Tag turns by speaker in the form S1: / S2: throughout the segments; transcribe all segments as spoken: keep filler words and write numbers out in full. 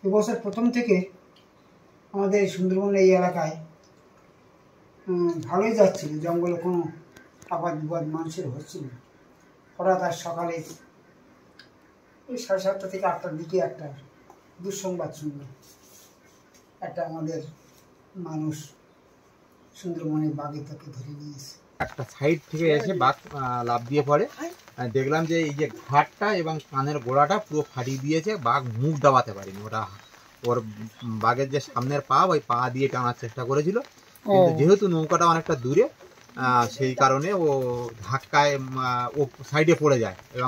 S1: এবছর প্রথম থেকে আমাদের সুন্দরবন এই এলাকায় ভালোই যাচ্ছিল, জঙ্গলে কোনো আবাদ বিবাদ মানুষের হচ্ছিল। হঠাৎ আজ সকালে এই সাড়ে সাতটা থেকে আটটার দিকে একটা দুঃসংবাদ শুনলাম, একটা আমাদের মানুষ সুন্দরবনের বাঘে তাকে ধরে নিয়েছে।
S2: একটা সাইড থেকে এসে বাঘ লাফ দিয়ে পড়ে, দেখলাম যে এই যে ঘাটটা এবং কানের গোড়াটা পুরো ফাটিয়ে দিয়েছে, বাঘ মুখ দাবাতে পারেনি। ওটা ওর বাঘের যে সামনের পা, ওই পা দিয়ে টানার চেষ্টা করেছিল, কিন্তু যেহেতু নৌকাটা অনেকটা দূরে, সেই কারণে ও ধাক্কায় ও সাইডে পড়ে যায়। এবং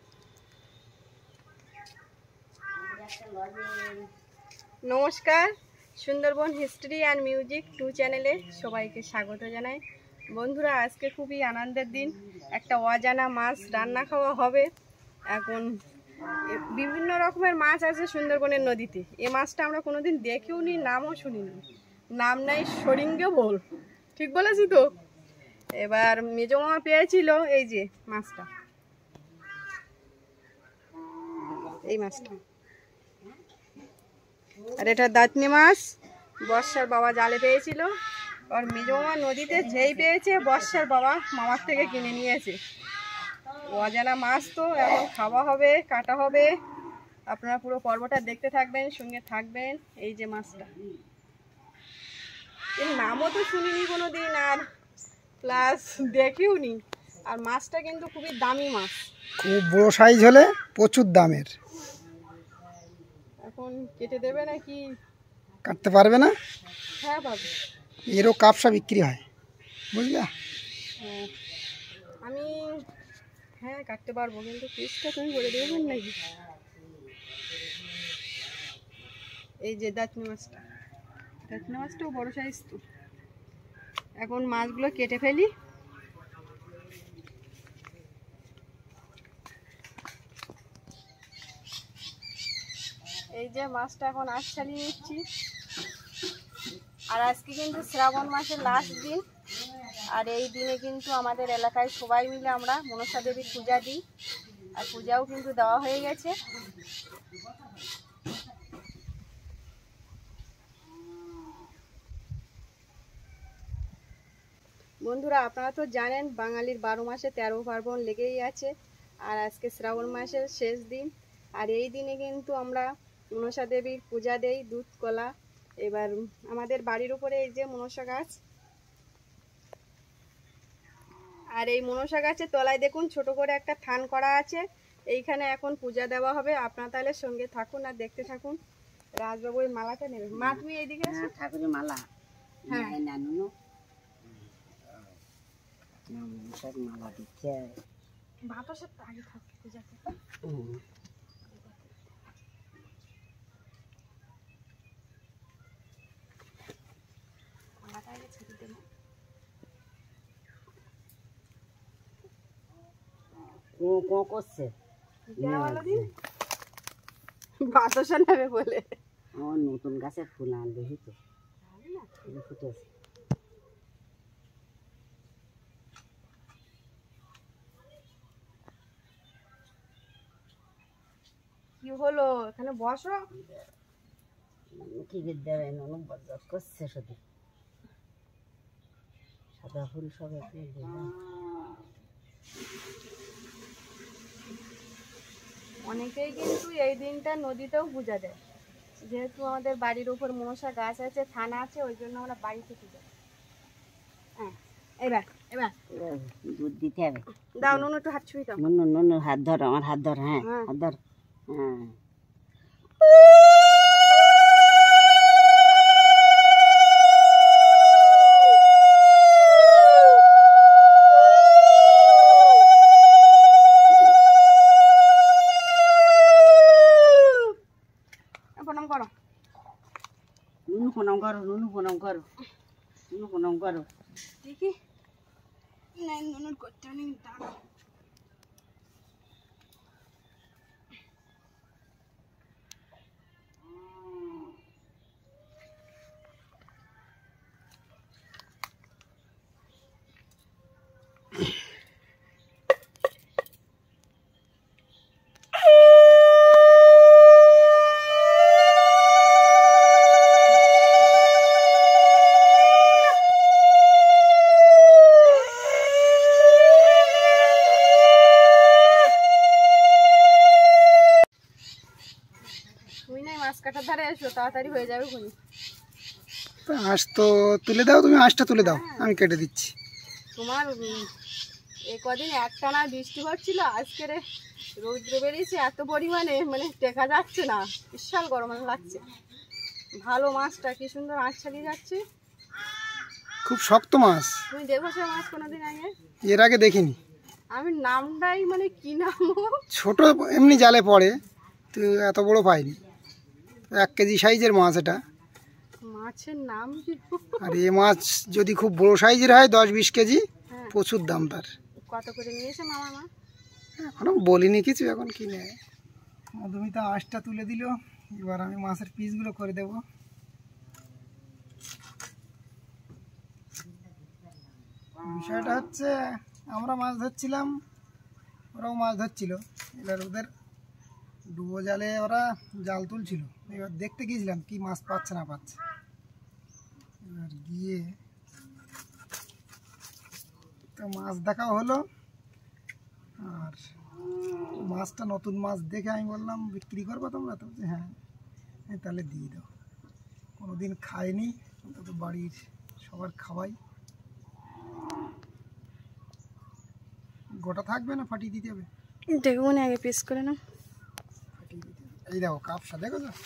S3: নমস্কার, Sundarban history and music two চ্যানেলে সবাইকে স্বাগত জানাই। বন্ধুরা, আজকে খুবই আনন্দের দিন, একটা অজানা মাছ রান্না খাওয়া হবে। এখন বিভিন্ন রকমের মাছ আছে সুন্দরবনের নদীতে। এ মাছটা আমরা কোনোদিন দেখেও নি, নামও শুনিনি। নাম নাই সরিঙ্গে বোল, ঠিক বলেছি তো? এবার মেজো মামা পেয়েছিল এই যে মাছটা, এই মাছটা, আর এটা দাঁতনি মাছ। বর্ষার বাবা জালে পেয়েছিল, আর মেজো মামা নদীতে যেই পেয়েছে বর্ষার বাবা মামার থেকে কিনে নিয়েছে। অজানা মাছ তো এখন খাওয়া হবে, কাটা হবে। আপনারা পুরো পর্বটা দেখতে থাকবেন, সঙ্গে থাকবেন। এই যে মাছটা, এর নামও তো শুনিনি কোনো দিন, আর প্লাস দেখিও নি। আর মাছটা কিন্তু খুবই দামি মাছ,
S1: খুব বড় সাইজ হলে প্রচুর দামের।
S3: এখন কেটে দেবে নাকি?
S1: কাটতে পারবে না?
S3: হ্যাঁ পাবে।
S1: এরও কাপসা বিক্রি হয়, বুঝলা?
S3: হ্যাঁ, আমি হ্যাঁ কাটতে পারবো, কিন্তু পিসটা তুমি করে দেবেন নাকি? এই যে দাঁতনি মাছটা, দাঁতনি মাছটাও বড় সাইজ তো। এখন মাছগুলো কেটে ফেলি। এই যে মাছটা এখন আঁশ ছাড়িয়ে নিচ্ছি। আর আজকে কিন্তু শ্রাবণ মাসের লাস্ট দিন, আর এই দিনে কিন্তু আমাদের এলাকায় সবাই মিলে আমরা মনসা দেবীর পূজা দিই, আর পূজাও কিন্তু দেওয়া হয়ে গেছে। বন্ধুরা, আপনারা তো জানেন বাঙালির বারো মাসে তেরো পার্বণ লেগেই আছে, আর আজকে শ্রাবণ মাসের শেষ দিন। আর এই দিনে কিন্তু আমরা মনসা দেবীর পূজা দেই, দুধ কলা। এবার আমাদের বাড়ির উপরে এই যে মনসা গাছ, আর এই মনসা গাছের তলায় দেখুন ছোট করে একটা থান করা আছে। এইখানে এখন পূজা দেওয়া হবে। আপনারা তাহলে সঙ্গে থাকুন আর দেখতে থাকুন। রাজবাবু এই মালাটা নেবে। মা, তুমি এইদিকে আসো।
S4: ঠাকুরের মালা,
S3: হ্যাঁ,
S4: নানুনো মালা দিচ্ছে।
S3: বাতাসের আগে থাকবে পূজাতে। মালাটা আগে ছেড়ে দেবো।
S4: কো করছে
S3: বাতাসা নেবে বলে।
S4: আমার নতুন গাছের ফুল আনবে তো, ফুটেছে।
S3: কি হলো? এখানে বসো।
S4: কি দেবে ননু বরদাস করছে, শুধু সাদা ফুল সব একটু দিলাম।
S3: অনেকেই কিন্তু এই দিনটা নদীতেও পূজা দেয়। যেহেতু আমাদের বাড়ির উপর মনসা গাছ আছে, থানা আছে, ওই জন্য আমরা বাড়িতে পূজা। হ্যাঁ, এবার এবার
S4: দুধ দিতে হবে।
S3: দাও নুনু, একটু হাত ছুঁই দাও।
S4: নুনু নুনু হাত ধর, আমার হাত ধর। হ্যাঁ, হাত ধর। হ্যাঁ,
S3: প্রণাম করো।
S4: নুনু প্রণাম করো, নুনু প্রণাম করো, নুনু প্রণাম করো।
S3: দেখি না, নুনুর করতে নেই, দাঁড়াও। গেটের ধারে এসো, তাড়াতাড়ি হয়ে যাবে খুনি।
S1: তো আঁশ তো তুলে দাও, তুমি আঁশটা তুলে দাও, আমি কেটে দিচ্ছি।
S3: তোমার উম, এই কদিন একটানা বৃষ্টি হচ্ছিল, আজকের এ রৌদ্র বেরিয়েছে এত পরিমাণে, মানে টেকা যাচ্ছে না, বিশাল গরম লাগছে। ভালো মাছটা কি সুন্দর আঁশ ছাড়িয়ে যাচ্ছে।
S1: খুব শক্ত মাছ,
S3: তুমি দেখেছো মাছ কোনোদিন আগে?
S1: এর আগে দেখিনি।
S3: আমি নামটাই মানে কি নাম,
S1: ছোট এমনি জালে পড়ে, তো এত বড় পাইনি। এক কেজি সাইজের মাছ এটা।
S3: মাছের নাম কি?
S1: আর এ মাছ যদি খুব বড় সাইজের হয় দশ বিশ কেজি,
S3: হ্যাঁ।
S1: প্রচুর দাম তার।
S3: কত করে নিয়েছে মামা মা?
S1: এখনো বলিনি কিছু, এখন কি নেয়। মধুমিতা আঁশটা তুলে দিল, এবার আমি মাছের পিসগুলো করে দেব। বিষয়টা হচ্ছে আমরা মাছ ধরছিলাম, ওরাও মাছ ধরছিল। এবার ওদের ডুবো জালে ওরা জাল তুলছিল, এবার দেখতে গিয়েছিলাম কি মাছ পাচ্ছে না পাচ্ছে। এবার গিয়ে তো মাছ দেখাও হলো, আর মাছটা নতুন মাছ দেখে আমি বললাম বিক্রি করবো তোমরা? তো বলছে হ্যাঁ, এই তাহলে দিয়ে দাও। কোনোদিন খাইনি, অন্তত বাড়ির সবার খাওয়াই। গোটা থাকবে না ফাটিয়ে দিতে হবে?
S3: দেখুন আগে পিস করে নাও।
S1: ফাটিয়ে দিতে হবে। এই দেখো কাপসা, দেখো তো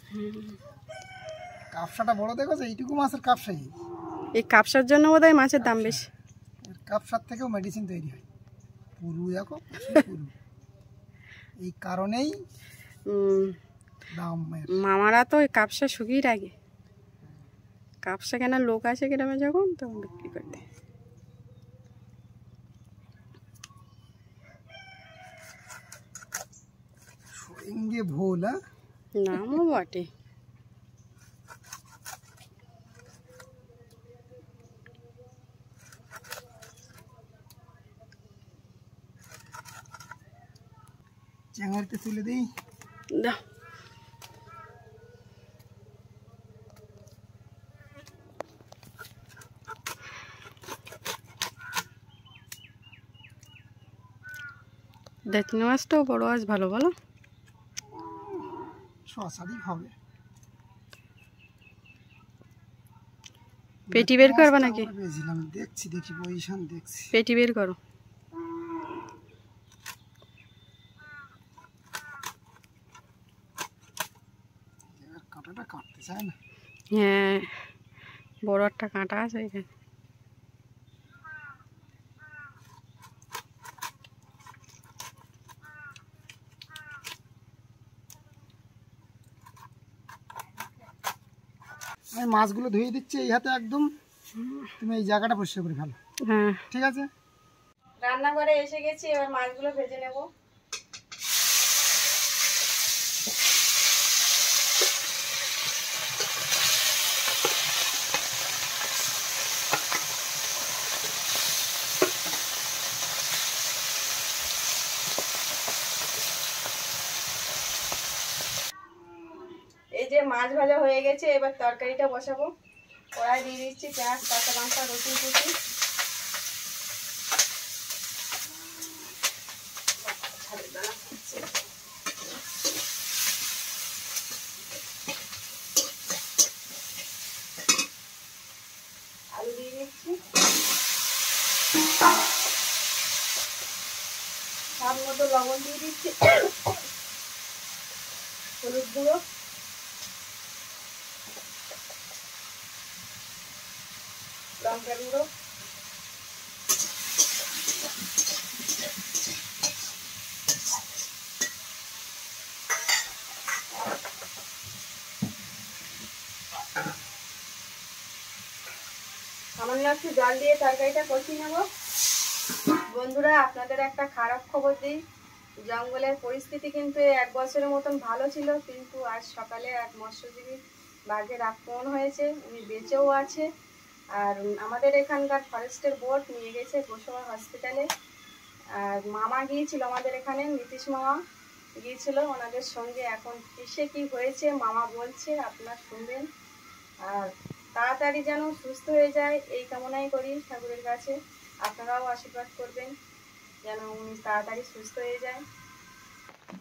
S1: কাপসাটা বড়, দেখো তো এইটুকু মাছের কাপসাই।
S3: এই কাপসার জন্য বোধহয় মাছের দাম বেশি।
S1: কাপসার থেকেও মেডিসিন তৈরি হয়। পুরু দেখো, পুরু। এই কারণেই দাম।
S3: মামারা তো ওই কাপসা শুকিয়ে রাখে, কাপসা কেন লোক আসে গ্রামে যখন, তখন বিক্রি করতে।
S1: সঙ্গে ভোল, হ্যাঁ
S3: নামও বটে।
S1: চ্যাংড়িতে তুলে দিই।
S3: দাও। দাঁতনি মাছটাও বড় মাছ ভালো, বলো?
S1: শশাদি হবে।
S3: পেটি বের করবা নাকি?
S1: ভেবেছিলাম, দেখছি দেখি পজিশন দেখছি।
S3: পেটি বের করো।
S1: এবার কাঁটাটা কাটতে চায় না।
S3: হ্যাঁ, বড় একটা কাঁটা আছে এখানে।
S1: আমি মাছগুলো ধুয়ে দিচ্ছি এই হাতে একদম, তুমি এই জায়গাটা পরিষ্কার করে ফেলো।
S3: হ্যাঁ,
S1: ঠিক আছে।
S3: রান্নাঘরে এসে গেছি, এবার মাছগুলো ভেজে নেব। এই যে মাছ ভাজা হয়ে গেছে, এবার তরকারিটা বসাবো। কড়াই দিয়ে দিচ্ছি পেঁয়াজ, কাঁচা লঙ্কা, রসুন কুচি। আলু দিয়ে দিচ্ছি, স্বাদ মতো লবণ দিয়ে দিচ্ছি, হলুদ গুঁড়ো, লঙ্কা গুঁড়ো, সামান্য একটু জল দিয়ে তরকারিটা কষিয়ে নেব। বন্ধুরা, আপনাদের একটা খারাপ খবর দিই, জঙ্গলের পরিস্থিতি কিন্তু এক বছরের মতন ভালো ছিল, কিন্তু আজ সকালে এক মৎস্যজীবী বাঘের আক্রমণ হয়েছে, উনি বেঁচেও আছে। আর আমাদের এখানকার ফরেস্টের বোট নিয়ে গেছে গোসাবা হসপিটালে। আর মামা গিয়েছিল আমাদের এখানে, নীতিশ মামা গিয়েছিল ওনাদের সঙ্গে। এখন কিসে কি হয়েছে মামা বলছে, আপনারা শুনবেন। আর তাড়াতাড়ি যেন সুস্থ হয়ে যায় এই কামনাই করি ঠাকুরের কাছে। আপনারাও আশীর্বাদ করবেন যেন উনি তাড়াতাড়ি সুস্থ হয়ে যায়।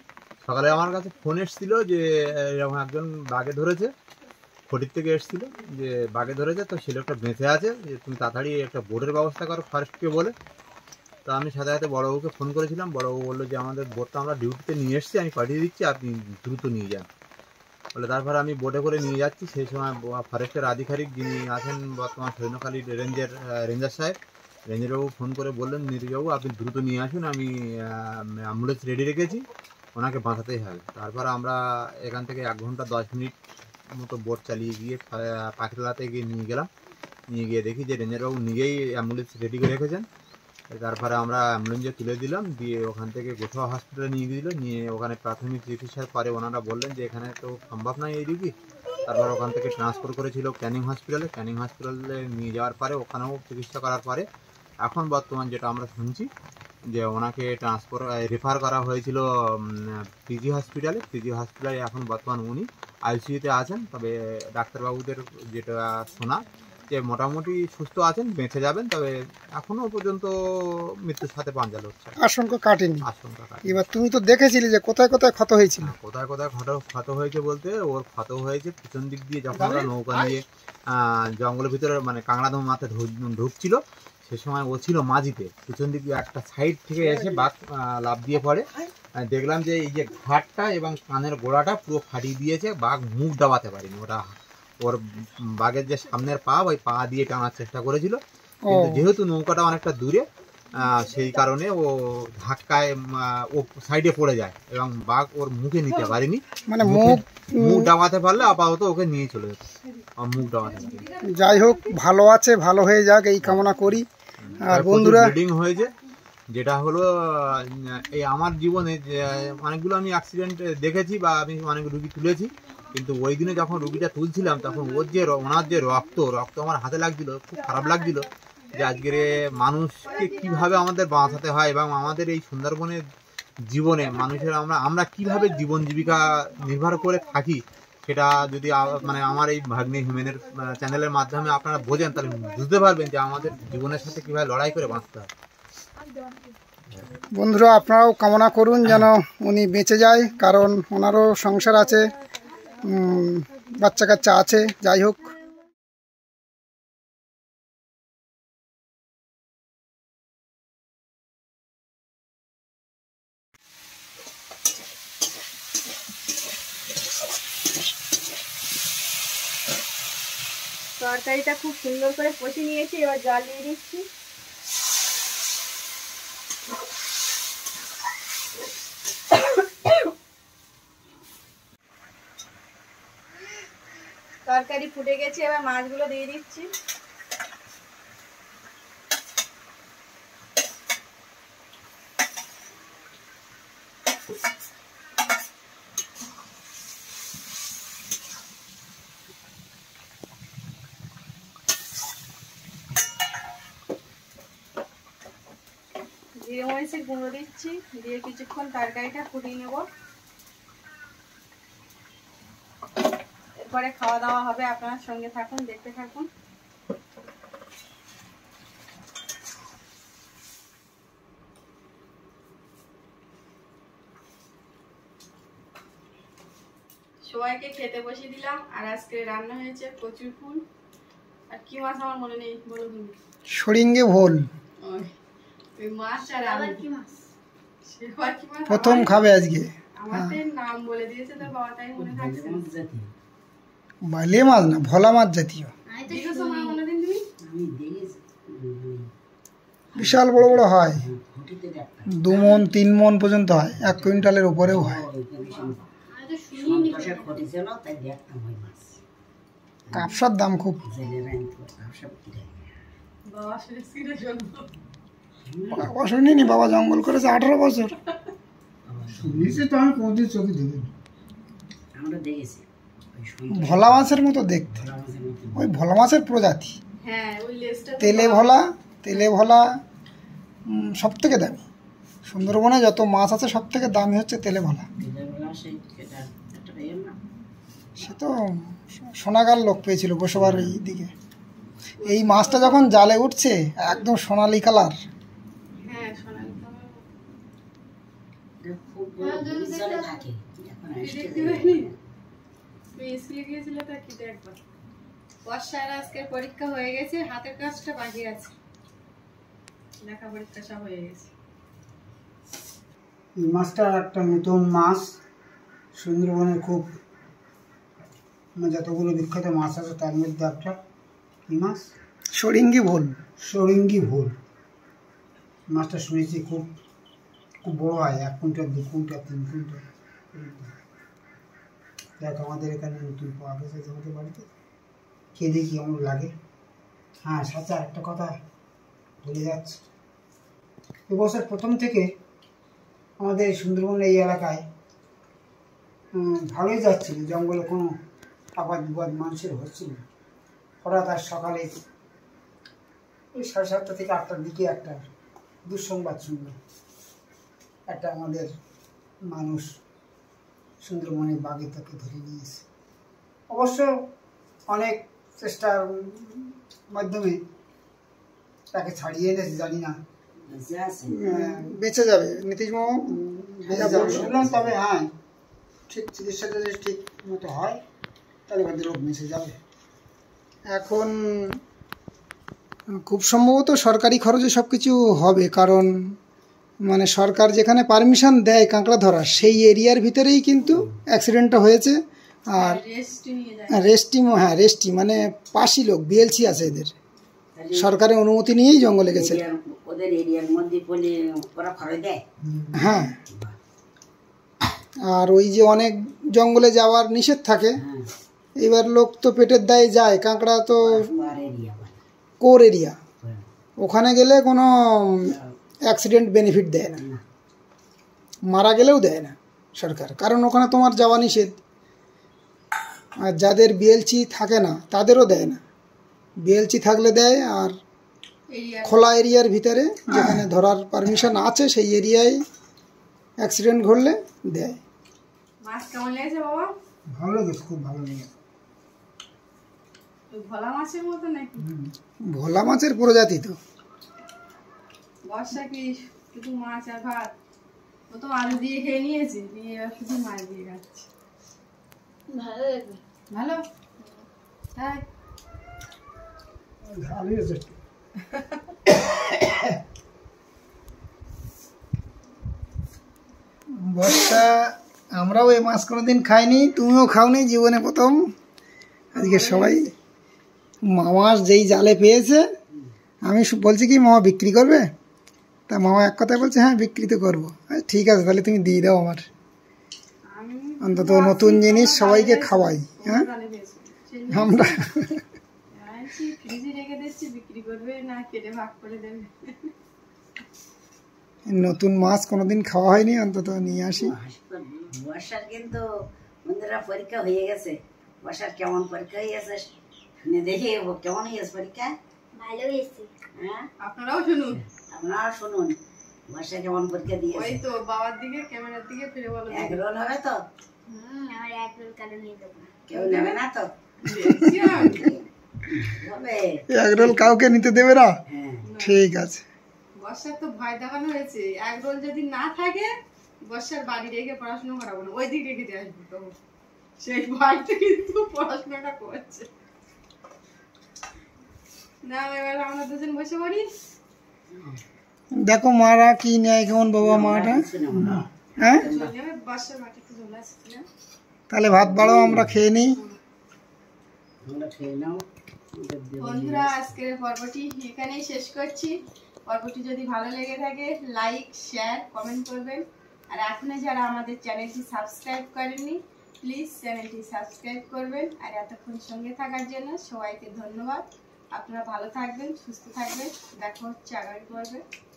S2: সকালে আমার কাছে ফোন এসেছিল যে এরকম একজন বাঘে ধরেছে, ফটির থেকে এসেছিল যে বাঘে ধরেছে, তো সে লোকটা বেঁচে আছে, যে তুমি তাড়াতাড়ি একটা বোটের ব্যবস্থা করো ফরেস্টকে বলে। তো আমি সাথে সাথে বড়বাবুকে ফোন করেছিলাম, বড়বাবু বললো যে আমাদের বোটটা আমরা ডিউটিতে নিয়ে এসেছি, আমি পাঠিয়ে দিচ্ছি, আপনি দ্রুত নিয়ে যান বলে। তারপরে আমি বোটে করে নিয়ে যাচ্ছি। সেই সময় ফরেস্টের আধিকারিক যিনি আছেন বর্তমান সৈন্যখালী রেঞ্জের রেঞ্জার সাহেব, রেঞ্জারবাবু ফোন করে বললেন, নীতিশবাবু আপনি দ্রুত নিয়ে আসুন, আমি অ্যাম্বুলেন্স রেডি রেখেছি, ওনাকে বাঁচাতেই হবে। তারপর আমরা এখান থেকে এক ঘন্টা দশ মিনিট মতো বোট চালিয়ে গিয়ে পাখিতলাতে গিয়ে নিয়ে গেলাম। নিয়ে গিয়ে দেখি যে রেঞ্জারবাবু নিজেই অ্যাম্বুলেন্স রেডি করে রেখেছেন। তারপরে আমরা অ্যাম্বুলেন্সে তুলে দিলাম, দিয়ে ওখান থেকে গোঠোয়া হসপিটালে নিয়ে গিয়েছিল। নিয়ে ওখানে প্রাথমিক চিকিৎসার পরে ওনারা বললেন যে এখানে তো সম্ভব নয় এই রুগী। তারপর ওখান থেকে ট্রান্সফার করেছিল ক্যানিং হসপিটালে। ক্যানিং হসপিটালে নিয়ে যাওয়ার পরে ওখানেও চিকিৎসা করার পরে এখন বর্তমান যেটা আমরা শুনছি যে ওনাকে ট্রান্সফার রেফার করা হয়েছিল পিজি হসপিটালে। পিজি হসপিটালে এখন বর্তমান উনি আইসিইউতে আছেন। তবে ডাক্তারবাবুদের যেটা শোনা যে মোটামুটি সুস্থ আছেন, বেঁচে যাবেন, তবে এখনো পর্যন্ত মৃত্যুর সাথে পাঞ্জা লড়ছে,
S1: আশঙ্কা কাটেনি।
S2: আশঙ্কা কাটেনি।
S1: এবার তুমি তো দেখেছিলে যে কোথায় কোথায় ক্ষত হয়েছিল।
S2: কোথায় কোথায় ক্ষত ক্ষত হয়েছে বলতে ওর ক্ষত হয়েছে পিছন দিক দিয়ে, যখন আমরা নৌকা নিয়ে জঙ্গলের ভিতরে মানে কাংড়াদম মাথায় ঢুকছিল, সে সময় ও ছিল মাঝিতে, পিছন দিক দিয়ে একটা সাইড থেকে এসে বাঘ লাফ দিয়ে পড়ে। দেখলাম যে এই যে ঘাটটা এবং কানের গোড়াটা পুরো ফাটিয়ে দিয়েছে, বাঘ মুখ দাবাতে পারিনি। ওটা ওর বাঘের যে সামনের পা, ওই পা দিয়ে টানার চেষ্টা করেছিল, কিন্তু যেহেতু নৌকাটা অনেকটা দূরে, সেই কারণে ও ধাক্কায় ও সাইডে পড়ে যায় এবং বাঘ ওর মুখে নিতে পারেনি। মানে মুখ মুখ ডাবাতে পারলে আপাতত ওকে নিয়ে চলে যেত, মুখ ডাবাতে পারেনি।
S1: যাই হোক, ভালো আছে, ভালো হয়ে যাক এই কামনা করি। আর বন্ধুরা, ব্লিডিং
S2: হয়েছে, যেটা হলো এই আমার জীবনে অনেকগুলো আমি অ্যাক্সিডেন্ট দেখেছি বা আমি অনেক রুগী তুলেছি, কিন্তু ওই দিনে যখন রুগীটা তুলছিলাম তখন ওর যে ওনার যে রক্ত রক্ত আমার হাতে লাগছিল, খুব খারাপ লাগছিল যে আজকের মানুষকে কিভাবে আমাদের বাঁচাতে হয় এবং আমাদের এই সুন্দরবনের জীবনে মানুষের আমরা আমরা কিভাবে জীবন জীবিকা নির্ভর করে থাকি, সেটা যদি মানে আমার এই ভাগ্নে হিউম্যানের চ্যানেলের মাধ্যমে আপনারা বোঝেন, তাহলে বুঝতে পারবেন যে আমাদের জীবনের সাথে কিভাবে লড়াই করে বাঁচতে হয়।
S1: বন্ধুরা, আপনারাও কামনা করুন যেন উনি বেঁচে যায়, কারণ ওনারও সংসার আছে, বাচ্চা কাচ্চা আছে। যাই হোক,
S3: তরকারিটা খুব সুন্দর করে কষে নিয়েছি, এবার জল দিয়ে দিচ্ছি। তরকারি ফুটে গেছে, এবার মাছগুলো দিয়ে দিচ্ছি। জিরে মরিচের গুঁড়ো দিচ্ছি, দিয়ে কিছুক্ষণ তরকারিটা ফুটিয়ে নেব। এরপরে খাওয়া দাওয়া হবে, আপনার সঙ্গে থাকুন, দেখতে থাকুন। সবাইকে খেতে বসিয়ে দিলাম। আর আজকে রান্না হয়েছে কচুর ফুল আর কি মাছ আমার মনে নেই, বলো তুমি।
S1: সরিঙ্গে ভোল।
S3: ওই মাছ আর আলু। কি মাছ?
S1: প্রথম খাবে আজকে।
S3: আমাদের নাম বলে দিয়েছে তো বাবা, তাই মনে থাকছে।
S1: বালে মাছ না, ভোলা মাছ জাতীয়। বিশাল বড় বড় হয়, দু মন তিন মন পর্যন্ত হয়, এক কুইন্টালের উপরেও হয়। কাপসার দাম খুব। বাবা শুনিনি, বাবা জঙ্গল করেছে আঠারো বছর। ভোলা মাছের মতো দেখতে, ওই ভোলা মাছের প্রজাতি। তেলে ভোলা, তেলে ভোলা সব থেকে দামি। সুন্দরবনে যত মাছ আছে সব থেকে দামি হচ্ছে তেলে ভোলা। সে তো সোনাগার লোক পেয়েছিল বসবার এই দিকে। এই মাছটা যখন জালে উঠছে একদম সোনালি কালার।
S3: হ্যাঁ, সোনালি কালার।
S4: খুব জলে থাকে এখন আসতে
S3: তুই স্কুলে গিয়েছিলে তা কি দেখবা। বর্ষার আজকে পরীক্ষা হয়ে গেছে, হাতের কাজটা বাকি আছে, লেখা পরীক্ষা সব হয়ে গেছে।
S1: এই মাছটা একটা নতুন মাছ, সুন্দরবনের খুব মানে যতগুলো বিখ্যাত মাছ আছে তার মধ্যে একটা কি মাছ,
S5: সরিঙ্গি ভোল।
S1: সরিঙ্গি ভোল। মাছটা শুনেছি খুব খুব বড়ো হয়, এক কুইন্টাল দু কুইন্টাল তিন কুইন্টাল। দেখ আমাদের এখানে নতুন পাওয়া গেছে আমাদের বাড়িতে, খেয়ে দেখি কেমন লাগে। হ্যাঁ সাথে একটা কথা ভুলে যাচ্ছে, এবছর প্রথম থেকে আমাদের এই সুন্দরবন এই এলাকায় উম, ভালোই যাচ্ছিল, জঙ্গলে কোনো আবাদ বিবাদ মানুষের হচ্ছিল না। হঠাৎ আজ সকালে ওই সাড়ে সাতটা থেকে আটটার দিকে একটা দুঃসংবাদ শুনল, একটা আমাদের মানুষ সুন্দরবনের বাঘে তাকে ধরে নিয়েছে। অবশ্য অনেক চেষ্টার মাধ্যমে তাকে ছাড়িয়ে এনেছে, জানি না
S4: বেঁচে আছে
S1: আহ,
S5: বেঁচে যাবে নীতিশবাবু।
S1: বেঁচে যাবে শুনলাম, তবে হ্যাঁ ঠিক চিকিৎসা যদি ঠিক মতো হয় তাহলে হয়তো রোগ মিশে যাবে।
S5: এখন খুব সম্ভবত সরকারি খরচে সব কিছু হবে, কারণ মানে সরকার যেখানে পারমিশন দেয় কাঁকড়া ধরার সেই এরিয়ার ভিতরেই কিন্তু অ্যাক্সিডেন্টটা হয়েছে। আর
S3: রেস্ট নিয়ে যায়।
S5: রেস্টি, হ্যাঁ রেস্টি মানে পাশি লোক বিএলসি আছে এদের, সরকারের অনুমতি নিয়েই জঙ্গলে গেছে।
S4: এরিয়ার- ওদের এরিয়ার মধ্যে পড়লে ওরা খরচ দেয়।
S5: হ্যাঁ, আর ওই যে অনেক জঙ্গলে যাওয়ার নিষেধ থাকে,
S4: হ্যাঁ
S5: এবার লোক তো পেটের দায়ে যায়, কাঁকড়া তো
S4: আর এরিয়া বলে।
S5: কোর এরিয়া,
S4: হ্যাঁ।
S5: ওখানে গেলে কোনো অ্যাক্সিডেন্ট বেনিফিট দেয় না, মারা গেলেও দেয় না সরকার, কারণ ওখানে তোমার যাওয়া নিষেধ। আর যাদের বিএলসি থাকে না তাদেরও দেয় না, বিএলসি থাকলে দেয়। আর
S3: এরিয়া
S5: খোলা এরিয়ার ভিতরে যেখানে ধরার পারমিশন আছে সেই এরিয়ায় অ্যাক্সিডেন্ট ঘটলে দেয়।
S3: মাছ কেমন লেগেছে বাবা?
S1: ভালো লেগেছে, খুব ভালো লেগেছে।
S3: ওই ভোলা মাছের মতো নাকি?
S5: ভোলা মাছের প্রজাতি তো।
S3: বর্ষা কি শুধু মাছ আর ভাত? ও তো আলু দিয়ে খেয়ে নিয়েছে, দিয়ে এবার শুধু মাছ দিয়ে খাচ্ছে। ভালো লাগবে? ভালো? হ্যাঁ।
S1: ভালো লেগেছে একটু।
S5: বর্ষা, আমরাও এই মাছ কোনোদিন খাইনি, তুমিও খাওনি, জীবনে প্রথম। আজকে সবাই মাছ যেই জালে পেয়েছে, আমি শু- বলছি কি মামা বিক্রি করবে, তা মামা এক কথায় বলছে হ্যাঁ বিক্রি তো করবো। আচ্ছা, ঠিক আছে তাহলে তুমি দিয়ে দাও আমার,
S3: আমি
S5: অন্তত নতুন জিনিস সবাইকে খাওয়াই। হ্যাঁ
S3: জালে পেয়েছি। সেই
S5: আমরা
S3: আনছি, ফ্রিজে রেখে দিচ্ছি, বিক্রি করবে না কেটে ভাগ করে দেবে।
S5: নতুন মাছ কোনোদিন খাওয়া হয়নি, অন্তত নিয়ে আসি।
S4: বর্ষার কিন্তু বন্ধুরা পরীক্ষা হয়ে গেছে। বর্ষার কেমন পরীক্ষা হয়ে গেছে শুনে দেখি ও কেমন হয়েছে পরীক্ষা।
S6: ভালো হয়েছে।
S4: হ্যাঁ
S3: আপনারাও শুনুন।
S4: আপনারা শুনুন বর্ষা কেমন পরীক্ষা
S3: ওই
S4: দিয়েছে।
S3: তো বাবার দিকে, ক্যামেরার দিকে ফিরে বলো।
S4: এক রোল হবে তো?
S6: হুম, আমার এক রোল কালো নিয়ে দেবো না।
S4: কেউ নেবে না তো?
S3: দেখছি আমি।
S4: হবে।
S5: এক রোল কাউকে নিতে দেবে না?
S4: হ্যাঁ
S5: ঠিক আছে।
S3: বর্ষার তো ভয় দেখানো হয়েছে, এক রোল যদি না থাকে বর্ষার বাড়ি রেখে পড়াশোনা করাবো না, ওই দিক রেখে দিয়ে আসবো। তখন সেই বাড়িতে কিন্তু পড়াশোনাটা করছে না। এবার আমরা দুজন বসে পড়ি।
S5: দেখো মারা কি নেয়, কেমন বাবা মাটা।
S4: কিছু নেবো না।
S5: হ্যাঁ
S3: চলে যাবে, বর্ষার মাটি একটু চলে আসছে না।
S5: তাহলে ভাত বাড়াও, আমরা খেয়ে নিই।
S4: তোমরা খেয়ে নাও। ওদের দেবো।
S3: বন্ধুরা আজকের পর্বটি এখানেই শেষ করছি। পর্বটি যদি ভালো লেগে থাকে লাইক শেয়ার কমেন্ট করবেন। আর এখনো যারা আমাদের চ্যানেলটি সাবস্ক্রাইব করেননি প্লিজ চ্যানেলটি সাবস্ক্রাইব করবেন। আর এতক্ষণ সঙ্গে থাকার জন্য সবাইকে ধন্যবাদ। আপনারা ভালো থাকবেন, সুস্থ থাকবেন। দেখা হচ্ছে আগামী পর্বে।